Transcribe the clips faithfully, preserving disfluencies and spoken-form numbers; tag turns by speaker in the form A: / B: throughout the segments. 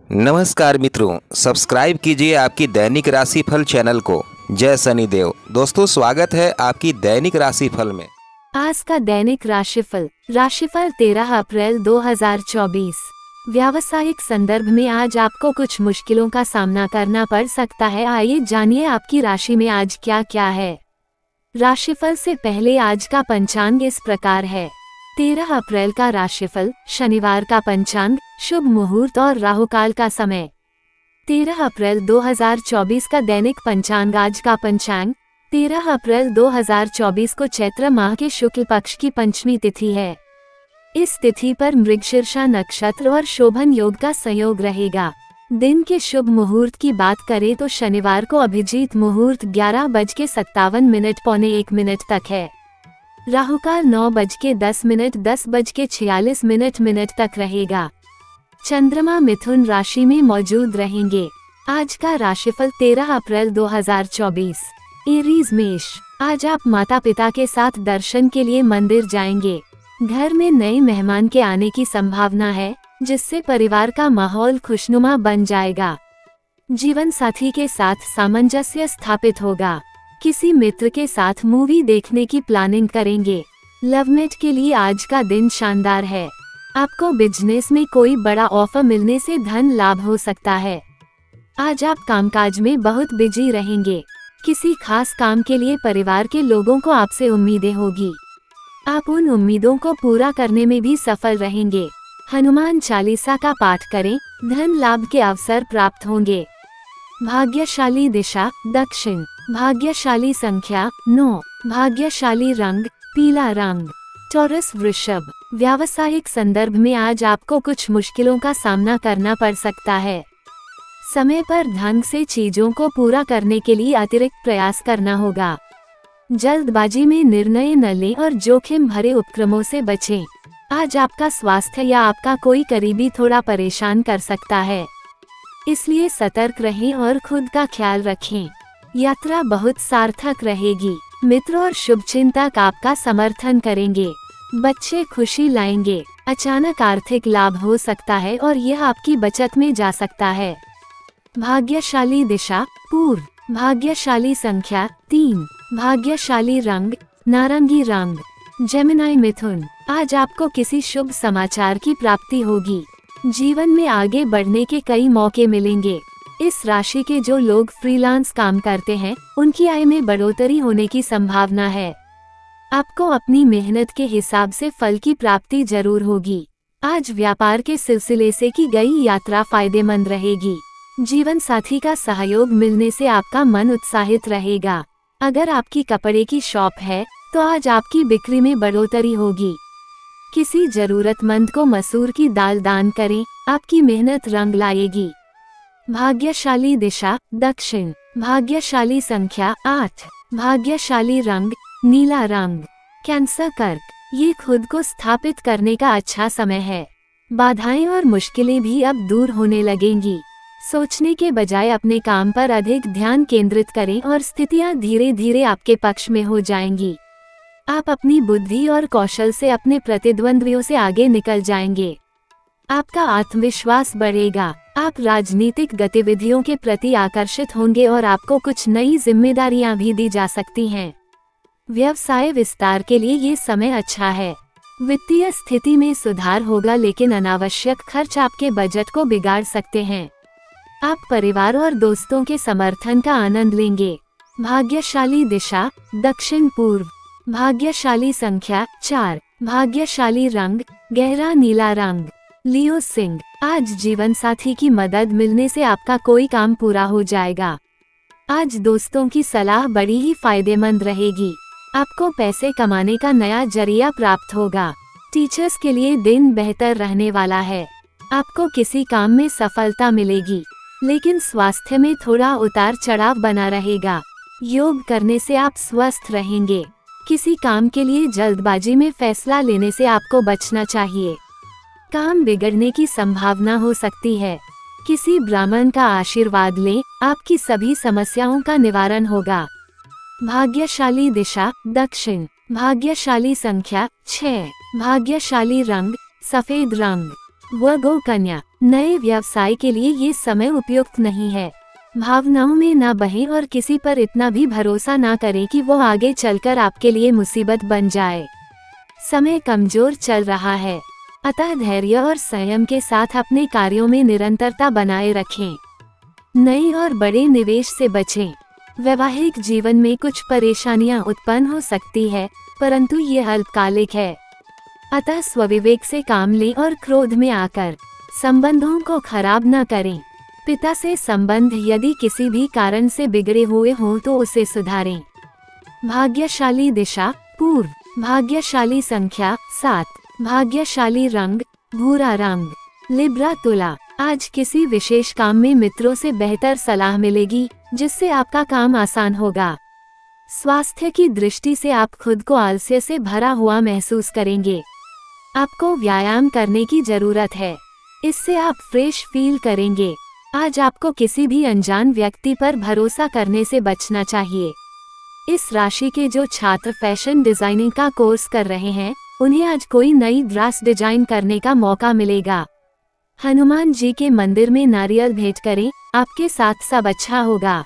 A: नमस्कार मित्रों, सब्सक्राइब कीजिए आपकी दैनिक राशिफल चैनल को। जय शनिदेव। दोस्तों, स्वागत है आपकी दैनिक राशिफल में।
B: आज का दैनिक राशिफल राशिफल तेरह अप्रैल दो हज़ार चौबीस। व्यावसायिक संदर्भ में आज आपको कुछ मुश्किलों का सामना करना पड़ सकता है। आइए जानिए आपकी राशि में आज क्या क्या है। राशिफल से पहले आज का पंचांग इस प्रकार है। तेरह अप्रैल का राशिफल, शनिवार का पंचांग, शुभ मुहूर्त और राहुकाल का समय। तेरह अप्रैल दो हज़ार चौबीस का दैनिक पंचांग। आज का पंचांग तेरह अप्रैल दो हज़ार चौबीस को चैत्र माह के शुक्ल पक्ष की पंचमी तिथि है। इस तिथि पर मृगशीर्षा नक्षत्र और शोभन योग का संयोग रहेगा। दिन के शुभ मुहूर्त की बात करें तो शनिवार को अभिजीत मुहूर्त ग्यारह बज के सत्तावन मिनट पौने एक मिनट तक है। राहुकाल नौ बज के दस मिनट दस बज के छियालीस मिनट मिनट तक रहेगा। चंद्रमा मिथुन राशि में मौजूद रहेंगे। आज का राशिफल तेरह अप्रैल दो हज़ार चौबीस। एरीज मेष, आज आप माता पिता के साथ दर्शन के लिए मंदिर जाएंगे। घर में नए मेहमान के आने की संभावना है, जिससे परिवार का माहौल खुशनुमा बन जाएगा। जीवन साथी के साथ सामंजस्य स्थापित होगा। किसी मित्र के साथ मूवी देखने की प्लानिंग करेंगे। लवमेट के लिए आज का दिन शानदार है। आपको बिजनेस में कोई बड़ा ऑफर मिलने से धन लाभ हो सकता है। आज आप कामकाज में बहुत बिजी रहेंगे। किसी खास काम के लिए परिवार के लोगों को आपसे उम्मीदें होगी। आप उन उम्मीदों को पूरा करने में भी सफल रहेंगे। हनुमान चालीसा का पाठ करें, धन लाभ के अवसर प्राप्त होंगे। भाग्यशाली दिशा दक्षिण, भाग्यशाली संख्या नौ, भाग्यशाली रंग पीला रंग। टॉरस वृषभ, व्यावसायिक संदर्भ में आज आपको कुछ मुश्किलों का सामना करना पड़ सकता है। समय पर ढंग से चीजों को पूरा करने के लिए अतिरिक्त प्रयास करना होगा। जल्दबाजी में निर्णय न लें और जोखिम भरे उपक्रमों से बचें। आज आपका स्वास्थ्य या आपका कोई करीबी थोड़ा परेशान कर सकता है, इसलिए सतर्क रहें और खुद का ख्याल रखें। यात्रा बहुत सार्थक रहेगी। मित्र और शुभचिंतक आपका समर्थन करेंगे। बच्चे खुशी लाएंगे। अचानक आर्थिक लाभ हो सकता है और यह आपकी बचत में जा सकता है। भाग्यशाली दिशा पूर्व, भाग्यशाली संख्या तीन, भाग्यशाली रंग नारंगी रंग। जेमिनी मिथुन, आज आपको किसी शुभ समाचार की प्राप्ति होगी। जीवन में आगे बढ़ने के कई मौके मिलेंगे। इस राशि के जो लोग फ्रीलांस काम करते हैं, उनकी आय में बढ़ोतरी होने की संभावना है। आपको अपनी मेहनत के हिसाब से फल की प्राप्ति जरूर होगी। आज व्यापार के सिलसिले से की गई यात्रा फायदेमंद रहेगी। जीवन साथी का सहयोग मिलने से आपका मन उत्साहित रहेगा। अगर आपकी कपड़े की शॉप है तो आज आपकी बिक्री में बढ़ोतरी होगी। किसी जरूरतमंद को मसूर की दाल दान करें, आपकी मेहनत रंग लाएगी। भाग्यशाली दिशा दक्षिण, भाग्यशाली संख्या आठ, भाग्यशाली रंग नीला रंग। कैंसर कर्क, ये खुद को स्थापित करने का अच्छा समय है। बाधाएं और मुश्किलें भी अब दूर होने लगेंगी। सोचने के बजाय अपने काम पर अधिक ध्यान केंद्रित करें और स्थितियां धीरे धीरे आपके पक्ष में हो जाएंगी। आप अपनी बुद्धि और कौशल से अपने प्रतिद्वंद्वियों से आगे निकल जाएंगे। आपका आत्मविश्वास बढ़ेगा। आप राजनीतिक गतिविधियों के प्रति आकर्षित होंगे और आपको कुछ नई जिम्मेदारियां भी दी जा सकती हैं। व्यवसाय विस्तार के लिए ये समय अच्छा है। वित्तीय स्थिति में सुधार होगा, लेकिन अनावश्यक खर्च आपके बजट को बिगाड़ सकते हैं। आप परिवार और दोस्तों के समर्थन का आनंद लेंगे। भाग्यशाली दिशा दक्षिण पूर्व, भाग्यशाली संख्या चार, भाग्यशाली रंग गहरा नीला रंग। लियो सिंह, आज जीवन साथी की मदद मिलने से आपका कोई काम पूरा हो जाएगा। आज दोस्तों की सलाह बड़ी ही फायदेमंद रहेगी। आपको पैसे कमाने का नया जरिया प्राप्त होगा। टीचर्स के लिए दिन बेहतर रहने वाला है। आपको किसी काम में सफलता मिलेगी, लेकिन स्वास्थ्य में थोड़ा उतार चढ़ाव बना रहेगा। योग करने से आप स्वस्थ रहेंगे। किसी काम के लिए जल्दबाजी में फैसला लेने से आपको बचना चाहिए। काम बिगड़ने की संभावना हो सकती है। किसी ब्राह्मण का आशीर्वाद लें, आपकी सभी समस्याओं का निवारण होगा। भाग्यशाली दिशा दक्षिण, भाग्यशाली संख्या छह, भाग्यशाली रंग सफेद रंग। वह गो कन्या, नए व्यवसाय के लिए ये समय उपयुक्त नहीं है। भावनाओं में ना बहें और किसी पर इतना भी भरोसा ना करें कि वो आगे चलकर आपके लिए मुसीबत बन जाए। समय कमजोर चल रहा है, अतः धैर्य और संयम के साथ अपने कार्यों में निरंतरता बनाए रखें। नए और बड़े निवेश से बचें। वैवाहिक जीवन में कुछ परेशानियां उत्पन्न हो सकती है, परंतु ये अल्पकालिक है, अतः स्वविवेक से काम लें और क्रोध में आकर संबंधों को खराब न करें। पिता से संबंध यदि किसी भी कारण से बिगड़े हुए हों तो उसे सुधारें। भाग्यशाली दिशा पूर्व। भाग्यशाली संख्या सात। भाग्यशाली रंग भूरा रंग। लिब्रा तुला, आज किसी विशेष काम में मित्रों से बेहतर सलाह मिलेगी, जिससे आपका काम आसान होगा। स्वास्थ्य की दृष्टि से आप खुद को आलस्य से भरा हुआ महसूस करेंगे। आपको व्यायाम करने की जरूरत है, इससे आप फ्रेश फील करेंगे। आज आपको किसी भी अनजान व्यक्ति पर भरोसा करने से बचना चाहिए। इस राशि के जो छात्र फैशन डिजाइनिंग का कोर्स कर रहे हैं, उन्हें आज कोई नई ड्रेस डिजाइन करने का मौका मिलेगा। हनुमान जी के मंदिर में नारियल भेंट करें, आपके साथ सब अच्छा होगा।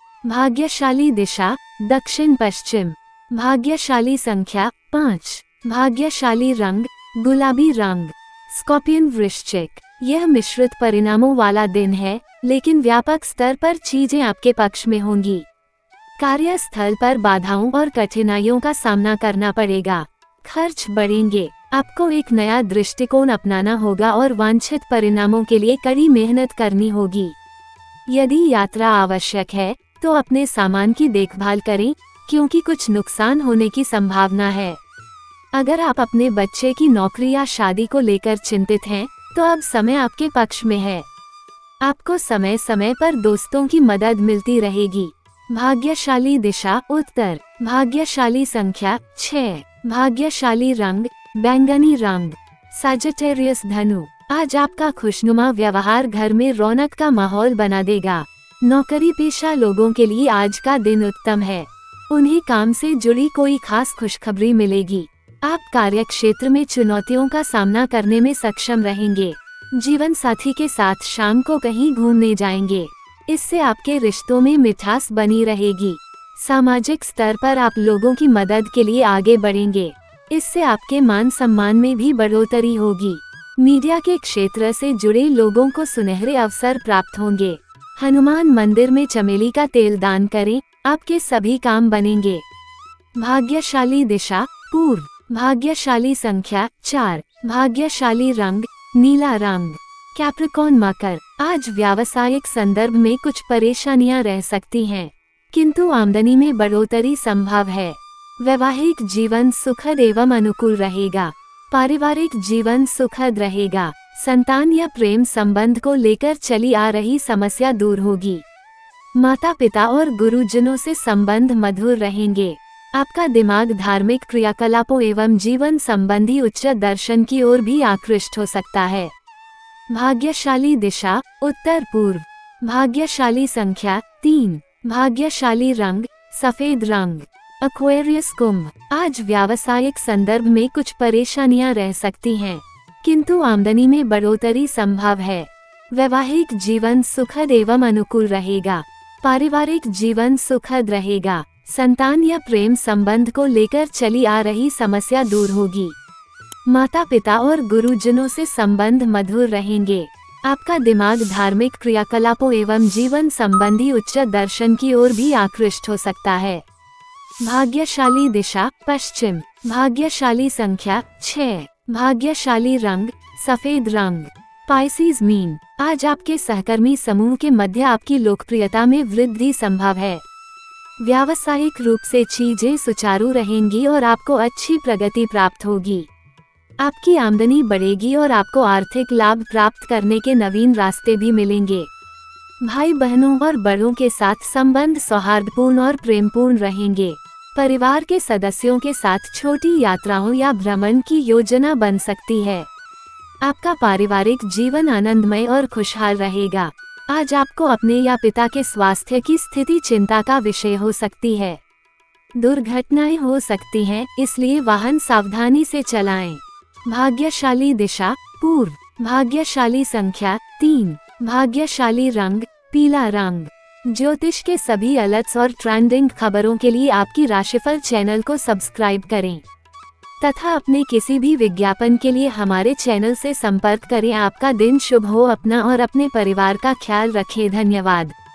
B: भाग्यशाली दिशा दक्षिण पश्चिम। भाग्यशाली संख्या पाँच। भाग्यशाली रंग गुलाबी रंग। स्कॉर्पियन वृश्चिक, यह मिश्रित परिणामों वाला दिन है, लेकिन व्यापक स्तर पर चीजें आपके पक्ष में होंगी। कार्यस्थल पर बाधाओं और कठिनाइयों का सामना करना पड़ेगा। खर्च बढ़ेंगे, आपको एक नया दृष्टिकोण अपनाना होगा और वांछित परिणामों के लिए कड़ी मेहनत करनी होगी। यदि यात्रा आवश्यक है तो अपने सामान की देखभाल करें, क्योंकि कुछ नुकसान होने की संभावना है। अगर आप अपने बच्चे की नौकरी या शादी को लेकर चिंतित हैं, तो अब समय आपके पक्ष में है। आपको समय समय पर दोस्तों की मदद मिलती रहेगी। भाग्यशाली दिशा उत्तर। भाग्यशाली संख्या छह। भाग्यशाली रंग बैंगनी रंग। सजिटेरियस धनु, आज आपका खुशनुमा व्यवहार घर में रौनक का माहौल बना देगा। नौकरी पेशा लोगों के लिए आज का दिन उत्तम है, उन्हें काम से जुड़ी कोई खास खुशखबरी मिलेगी। आप कार्य क्षेत्र में चुनौतियों का सामना करने में सक्षम रहेंगे। जीवन साथी के साथ शाम को कहीं घूमने जाएंगे, इससे आपके रिश्तों में मिठास बनी रहेगी। सामाजिक स्तर पर आप लोगों की मदद के लिए आगे बढ़ेंगे, इससे आपके मान सम्मान में भी बढ़ोतरी होगी। मीडिया के क्षेत्र से जुड़े लोगों को सुनहरे अवसर प्राप्त होंगे। हनुमान मंदिर में चमेली का तेल दान करें, आपके सभी काम बनेंगे। भाग्यशाली दिशा पूर्व। भाग्यशाली संख्या चार। भाग्यशाली रंग नीला रंग। कैप्रिकॉर्न मकर, आज व्यावसायिक संदर्भ में कुछ परेशानियां रह सकती हैं, किंतु आमदनी में बढ़ोतरी संभव है। वैवाहिक जीवन सुखद एवं अनुकूल रहेगा। पारिवारिक जीवन सुखद रहेगा। संतान या प्रेम संबंध को लेकर चली आ रही समस्या दूर होगी। माता पिता और गुरुजनों से संबंध मधुर रहेंगे। आपका दिमाग धार्मिक क्रियाकलापों एवं जीवन संबंधी उच्च दर्शन की ओर भी आकृष्ट हो सकता है। भाग्यशाली दिशा उत्तर पूर्व। भाग्यशाली संख्या तीन। भाग्यशाली रंग सफेद रंग। एक्वेरियस कुंभ, आज व्यावसायिक संदर्भ में कुछ परेशानियां रह सकती हैं, किंतु आमदनी में बढ़ोतरी संभव है। वैवाहिक जीवन सुखद एवं अनुकूल रहेगा। पारिवारिक जीवन सुखद रहेगा। संतान या प्रेम संबंध को लेकर चली आ रही समस्या दूर होगी। माता पिता और गुरुजनों से संबंध मधुर रहेंगे। आपका दिमाग धार्मिक क्रियाकलापों एवं जीवन संबंधी उच्च दर्शन की ओर भी आकृष्ट हो सकता है। भाग्यशाली दिशा पश्चिम। भाग्यशाली संख्या छह। भाग्यशाली रंग सफेद रंग। पाइसेस मीन, आज आपके सहकर्मी समूह के मध्य आपकी लोकप्रियता में वृद्धि संभव है। व्यावसायिक रूप से चीजें सुचारू रहेंगी और आपको अच्छी प्रगति प्राप्त होगी। आपकी आमदनी बढ़ेगी और आपको आर्थिक लाभ प्राप्त करने के नवीन रास्ते भी मिलेंगे। भाई बहनों और बड़ों के साथ संबंध सौहार्दपूर्ण और प्रेमपूर्ण रहेंगे। परिवार के सदस्यों के साथ छोटी यात्राओं या भ्रमण की योजना बन सकती है। आपका पारिवारिक जीवन आनंदमय और खुशहाल रहेगा। आज आपको अपने या पिता के स्वास्थ्य की स्थिति चिंता का विषय हो सकती है। दुर्घटनाएं हो सकती हैं, इसलिए वाहन सावधानी से चलाएं। भाग्यशाली दिशा पूर्व। भाग्यशाली संख्या तीन। भाग्यशाली रंग पीला रंग। ज्योतिष के सभी अलर्ट्स और ट्रेंडिंग खबरों के लिए आपकी राशिफल चैनल को सब्सक्राइब करें तथा अपने किसी भी विज्ञापन के लिए हमारे चैनल से संपर्क करें। आपका दिन शुभ हो। अपना और अपने परिवार का ख्याल रखें। धन्यवाद।